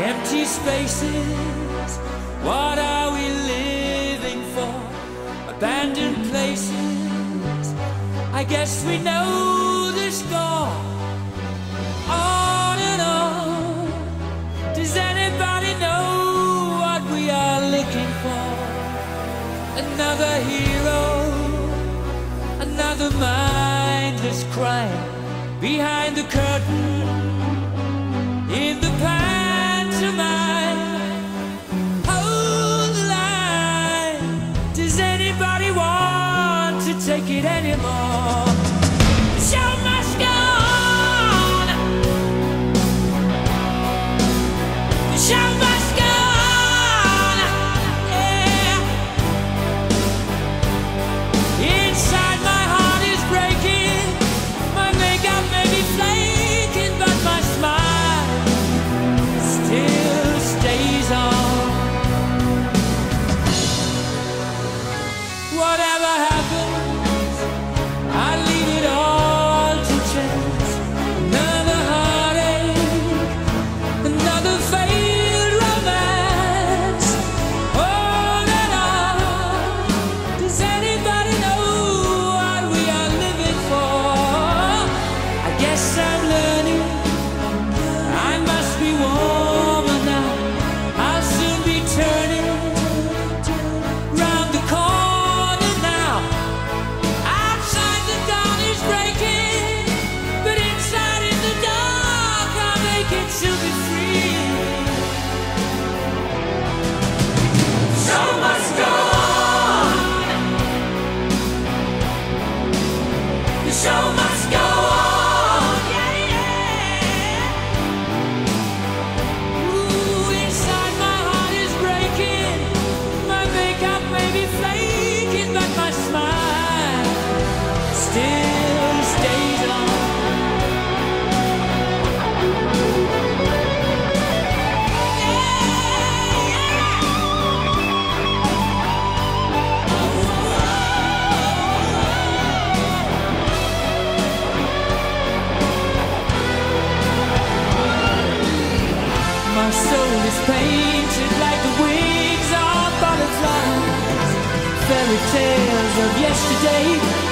Empty spaces, what are we living for? Abandoned places, I guess we know the score. On and on, does anybody know what we are looking for? Another hero, another mindless crime behind the curtain, in the pantomime. Hold the line, does anybody want to take it anymore? The show must go on. The show must go on. Yeah. Inside my heart is breaking, my makeup may be flaking, but my smile still stays on. Whatever happens, I leave it all to chance. Another heartache, another failed romance. On and on, does anybody know what we are living for? I guess I'm learning, I must be warmer now. I'll soon be turning round the corner now. Outside the dawn is breaking, but inside in the dark I'll make it to be free. The show must go on. The show must go on. Yeah, yeah. Ooh, inside my heart is breaking, my makeup may be flaking, but my smile still stays on. My soul is painted like the wings of butterflies, fairy tales of yesterday.